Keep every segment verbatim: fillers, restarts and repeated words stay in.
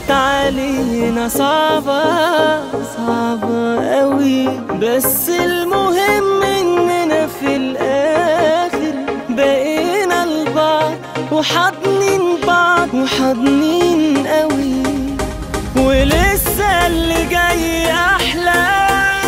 كانت علينا صعبة صعبة قوي، بس المهم اننا في الاخر بقينا لبعض وحاضنين بعض وحاضنين قوي، ولسه اللي جاي احلى.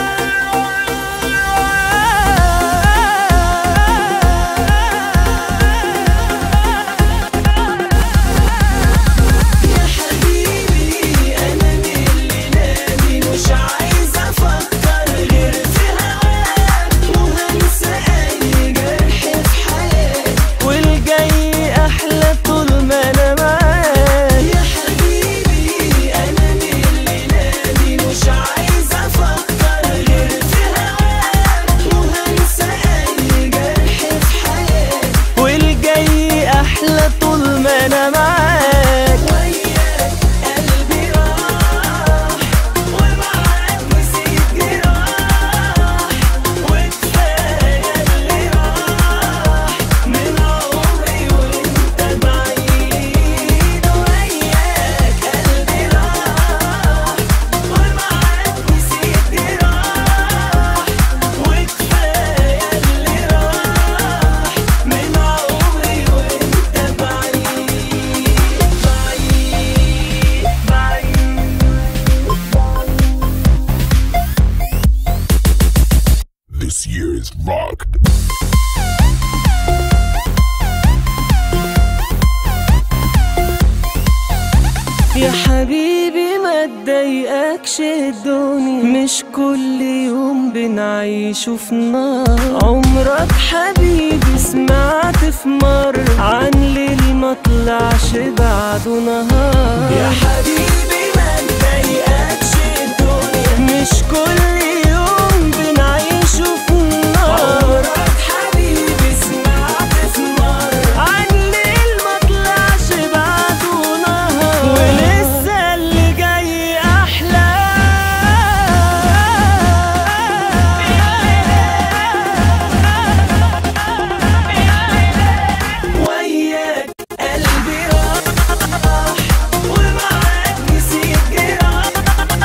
This year is rocked. يا حبيبي ما تضايقكش الدنيا، مش كل يوم بنعيشه في نار. عمرك حبيبي سمعت في مرة عن ليل ما طلعش بعده نهار؟ يا حبيبي ما تضايقكش الدنيا، مش كل يوم بنعيشه في نار. عمرك حبيبي سمعت في مرة عن ليل ما طلعش بعده نهار، ولسه اللي جاي أحلى. وياك قلبي راح ومعاك نسيت جراح،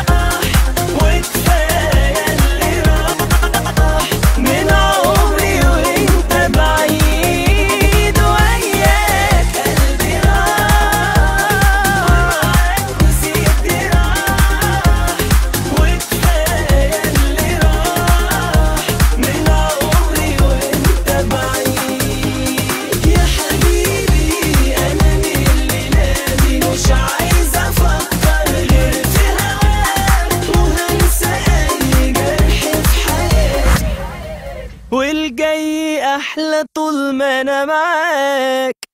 وكفاية اللي راح من عمري وانت بعيد. وياك قلبي راح ومعاك نسيت جراح، وكفاية اللي راح من عمري وانت بعيد. يا حبيبي أنا من الليلة دي مش عايز أفكر غير في هواك، وهنسى أي جرح في حياتي، والجاي أحلى طول ما أنا معاك.